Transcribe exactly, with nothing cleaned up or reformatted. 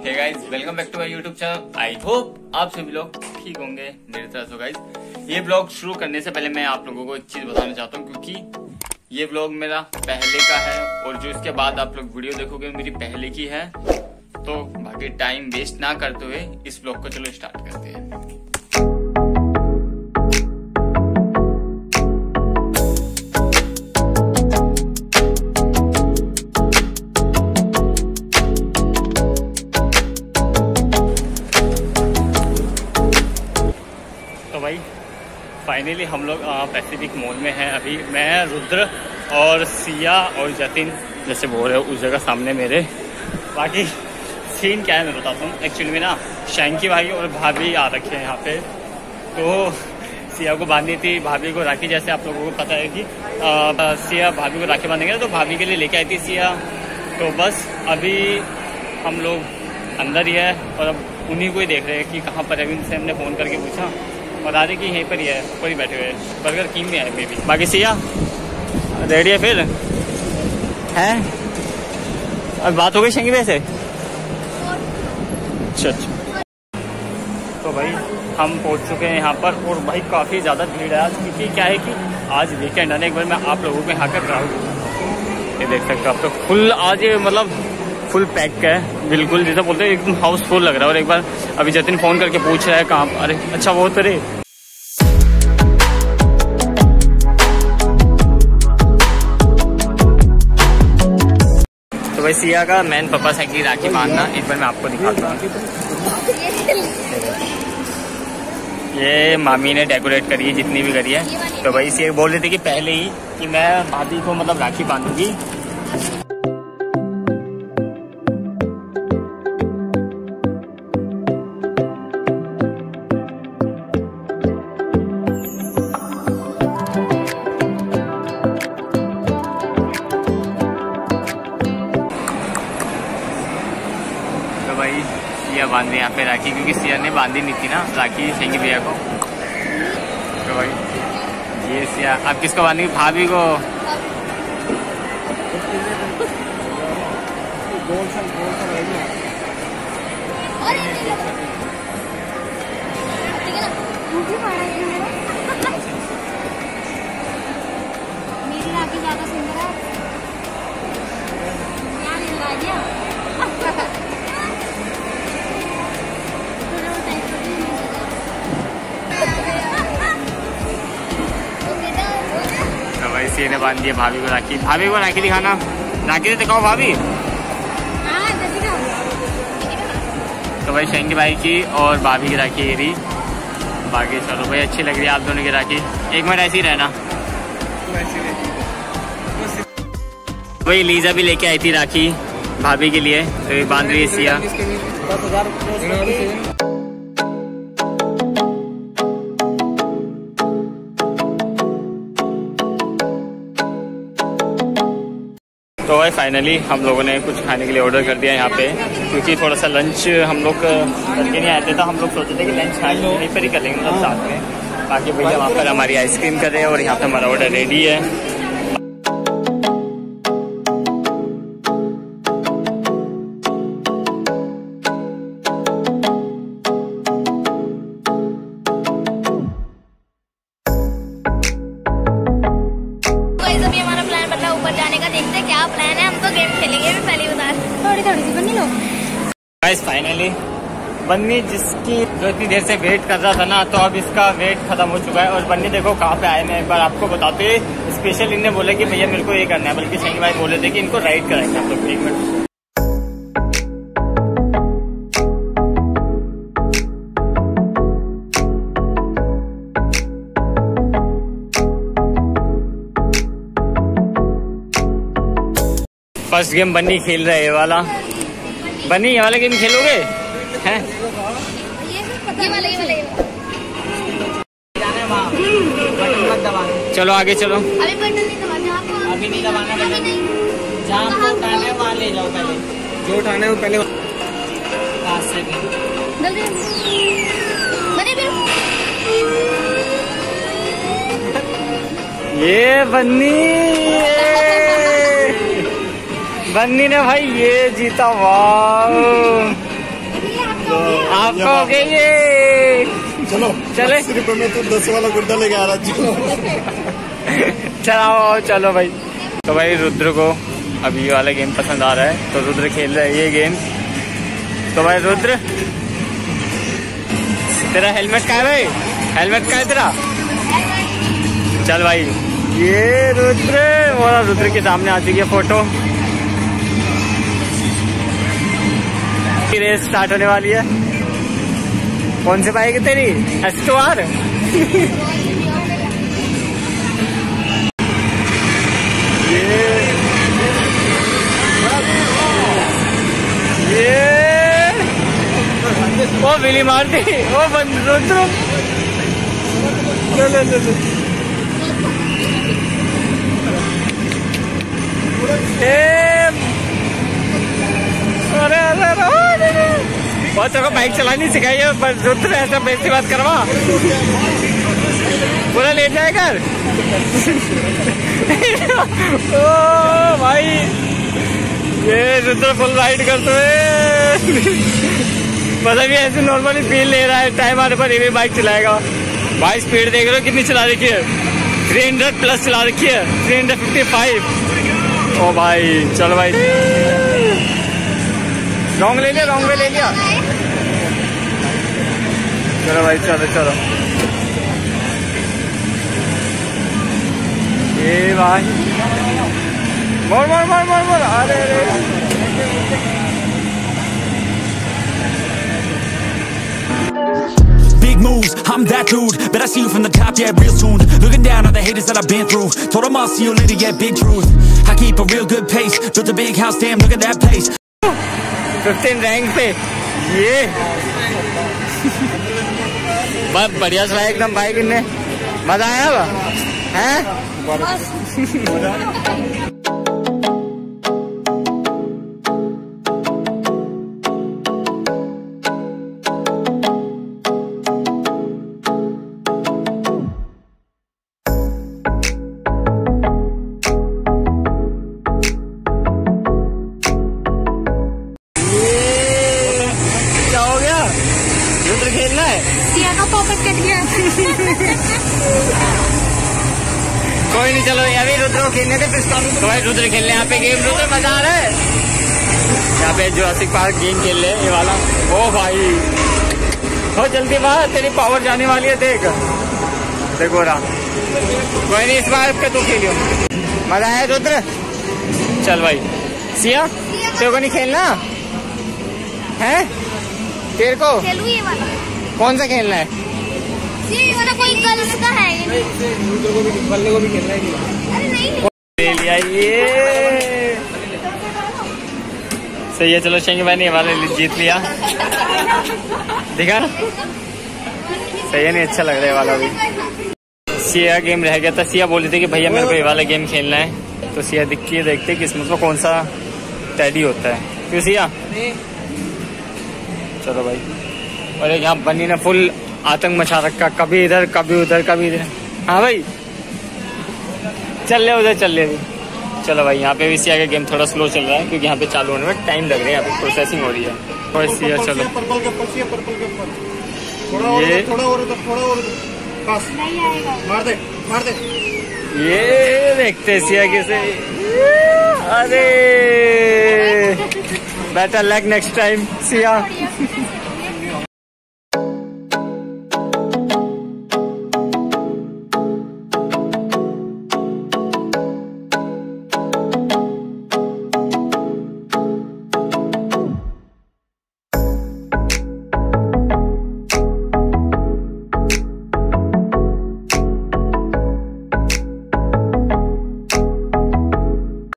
Hey guys, welcome back to my YouTube channel. I hope आप सभी लोग ठीक होंगे मेरी तरह से। गाइस, ये ब्लॉग शुरू करने से पहले मैं आप लोगों को एक चीज बताना चाहता हूँ, क्योंकि ये ब्लॉग मेरा पहले का है और जो इसके बाद आप लोग वीडियो देखोगे मेरी पहले की है। तो बाकी टाइम वेस्ट ना करते हुए इस ब्लॉग को चलो स्टार्ट करते हैं। तो भाई फाइनली हम लोग पैसिफिक मॉल में हैं। अभी मैं, रुद्र और सिया और जतिन जैसे बोल रहे हो उस जगह सामने मेरे। बाकी सीन क्या है मैं बताता हूँ। एक्चुअली में ना शैंकी भाई और भाभी आ रखे हैं यहाँ पे। तो सिया को बांधी थी भाभी को राखी, जैसे आप लोगों को पता है कि आ, सिया भाभी को राखी बांधेंगे, तो भाभी के लिए लेके आई थी सिया। तो बस अभी हम लोग अंदर ही है और अब उन्हीं को ही देख रहे हैं कि कहाँ पर है। उनसे हमने फ़ोन करके पूछा और आ रही कि यहीं पर ही है, ऊपर ही बैठे हुए हैं। बर्गर किंग में आए मे भी। बाकी सिया रेडी है फिर है? अब बात हो गई शंगी वैसे। अच्छा अच्छा। तो भाई हम पहुंच चुके हैं यहाँ पर और भाई काफ़ी ज़्यादा भीड़ है आज, क्योंकि क्या है कि आज वीकेंड है ना। एक बार मैं आप लोगों को यहाँ का क्राउड ये देख सकते हो आप। तो फुल आज ये मतलब फुल पैक है बिल्कुल, जैसा बोलते हैं एकदम हाउसफुल लग रहा है। और एक बार अभी जतिन फ़ोन करके पूछ रहा है कहाँ। अरे अच्छा वो तो रे। तो भाई सिया का मैन पापा से की राखी बांधना एक बार मैं आपको दिखाता हूँ। ये मामी ने डेकोरेट करी है जितनी भी करी है। तो भाई सिया बोल रही थी कि पहले ही कि मैं भाभी को मतलब राखी बांधूंगी। भाई सिया बांध रही यहाँ पे राखी, क्योंकि सिया ने बांधी नहीं थी ना राखी शेंगी भैया को। तो भाई ये सिया अब किसको बांधेगी? भाभी को। मेरी राखी ज्यादा सुंदर है। सिया ने बांध दिया भाभी को राखी। भाभी को राखी दिखाना, राखी तो दिखाओ भाभी। तो भाई शंकी भाई की और भाभी की राखी ये रही। बाकी चलो भाई अच्छी लग रही है आप दोनों की राखी। एक मिनट ऐसे ही रहना। भाई लीजा भी लेके आई थी राखी भाभी के लिए, तो ये बांध रही है सिया। तो भाई फाइनली हम लोगों ने कुछ खाने के लिए ऑर्डर कर दिया यहाँ पे, क्योंकि थोड़ा सा लंच हम लोग करके नहीं आए थे। तो हम लोग सोचे थे कि लंच खाएंगे यहीं पर ही कर लेंगे मतलब साथ में। बाकी भैया वहाँ पर हमारी आइसक्रीम कर रहे हैं और यहाँ पे हमारा ऑर्डर रेडी है। गाइस फाइनली बन्नी जिसकी जो इतनी देर से वेट कर रहा था ना, तो अब इसका वेट खत्म हो चुका है। और बन्नी देखो कहाँ पे आए हैं, एक बार आपको बताते। स्पेशल इन्हें बोले कि भैया मेरे को ये करना है, बल्कि शंकी भाई बोले थे कि इनको राइड कराएंगे आप लोग। एक मिनट फर्स्ट गेम बन्नी खेल रहे है वाला। बन्नी ये वाला गेम खेलोगे हैं? चलो आगे चलो। अभी बटन नहीं दबाना, अभी नहीं दबाना बटन। जहाँ आपको उठाना है वहाँ ले जाओ पहले। जो उठाना है वो पहले पास से ये बन्नी बन्नी ने भाई ये जीता। वाह आपका हो गया ये। चलो चले अस्सी रुपए में तो दस वाला गुड्डा लेके आ रहा। चलो चलो चलो भाई। तो भाई रुद्र को अभी ये वाला गेम पसंद आ रहा है तो रुद्र खेल रहा है ये गेम। तो भाई रुद्र तेरा हेलमेट कहाँ है भाई? हेलमेट कहाँ है तेरा? चल भाई ये रुद्र और रुद्र के सामने आ चुकी है फोटो। रेस स्टार्ट होने वाली है। कौन सी बाइक है तेरी? S two R. ये ये वो बिली मार दी वो बंद। रुद्र अरे अरे बहुत सबको बाइक चलानी सिखाई है पर रुद्र ऐसा बेइज्जती बात करवा पूरा ले जाएगा। ओ भाई ये रुद्र फुल राइड करते हुए मतलब ये ऐसे नॉर्मली फील ले रहा है। टाइम आने पर ये भी बाइक चलाएगा। भाई स्पीड देख रहे हो कितनी चला रखी है? तीन सौ प्लस चला रखी है। तीन सौ पचपन। ओ भाई चलो भाई रॉन्ग ले लिया रॉन्ग वे ले लिया। चलो भाई चलो चलो ये भाई मोड़ मोड़ मोड़ मोड़ मोड़। अरे अरे Big moves, I'm that dude. Bet I see you from the top, yeah, real soon. Looking down on the haters that I've been through. Told them I'll see you later, yeah, big truth. I keep a real good pace. Built a big house, damn, look at that place. Fifteen rank पे ये बहुत बढ़िया चला एकदम bike ने। मजा आया है? खेलना है। सिया का पॉकेट कट गया। कोई नहीं चलो अभी रुद्र को खेलने थे। तो भाई रुद्र खेलने यहाँ पे गेम। रुद्र मजा आ रहा है यहाँ पे जुरासिक पार्क गेम खेल रहे ये वाला। ओ भाई हो जल्दी बाहर तेरी पावर जाने वाली है। देख देखो रहा कोई नहीं इस बार के तू खेलियो। मजा आया रुद्र? चल भाई सिया तेरे को नहीं खेलना है? तेरे को खेलूं ये वाला? कौन सा खेलना है? ये वाला कोई गर्ल्स का है ये नहीं। बल्ले को भी खेलना है। अरे नहीं ले लिया ये सही है। चलो शेंगे भाई ने वाले जीत लिया। देखा सही है नहीं अच्छा लग रहा है वाला भी। सिया गेम रह गया था। सिया बोली थी कि भैया मेरे को ये वाला गेम खेलना है। तो सिया दिख के देखते किस्मत में कौन सा टैडी होता है। क्यों सिया? चलो भाई। और एक यहाँ बनी ने फुल आतंक मचा रखा। कभी इधर कभी उधर कभी इधर। हाँ भाई चल ले उधर चल ले अभी। चलो भाई यहाँ पे भी सिया का गेम थोड़ा स्लो चल रहा है क्योंकि यहाँ पे चालू होने में टाइम लग रहा है। यहाँ पे प्रोसेसिंग हो रही है। और सिया चलो पर्पल के ऊपर, पर्पल के ऊपर थोड़ा और ये थोड़ा और थोड़ा और बस नहीं आएगा। मार दे मार दे। ये देखते सिया कैसे। अरे better luck next time Siya.